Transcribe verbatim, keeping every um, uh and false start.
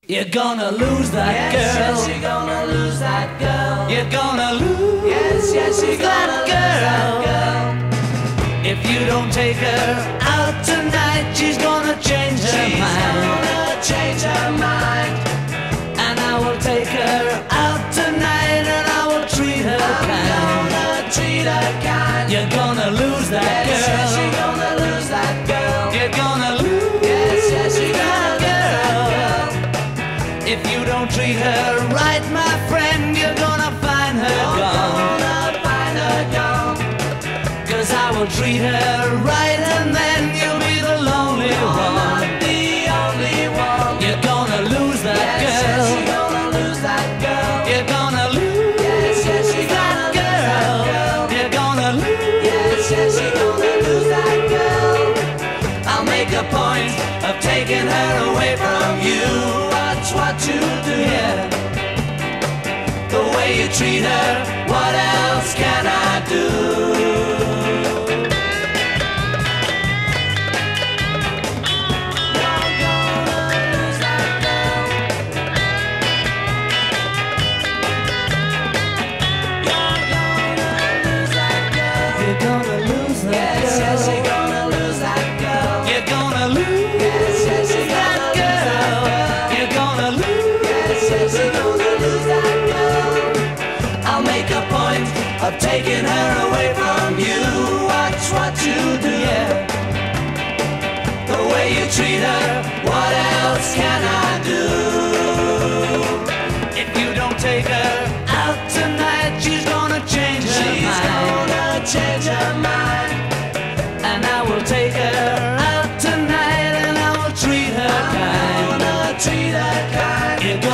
You're gonna lose that yes, girl. Yes, you're gonna lose that girl. You're gonna lose yes, yes, you're that, gonna girl. lose that girl. If you don't take her out tonight, she's gonna change her she's mind. She's gonna change her mind. And I will take her out tonight, and I will treat her I'm kind. I'm gonna treat her kind. You're gonna lose that yes, girl. Yes, you're gonna lose that girl. You're gonna lose yes, yes, you're that gonna girl. lose that girl. If you don't treat her right, my friend, you're gonna find her you're gone. gonna find her gone. Cause I will treat her right, and then you'll be the lonely you're one. not the only one. You're gonna lose that yes, girl. Yes, you're gonna lose that girl. You're gonna lose yes, yes, you're that gonna girl. lose that girl. You're gonna lose yes, yes, you're gonna lose that girl. I'll make a point of taking her away from you. Watch what you do. Yeah. The way you treat her, what else can I do? You're gonna lose that yes, girl. yes, you're gonna lose that girl. You're gonna lose yes, yes, you're that gonna girl. lose that girl. You're gonna lose yes, yes, you're gonna lose that girl. I'll make a point of taking her away from you. Watch what you do. Yeah. The way you treat her, what else can I do? If you don't take her out tonight, she's gonna change her she's mind. gonna change her mind. And I will take her out tonight, and I will treat her I'm kind. gonna treat her kind. You're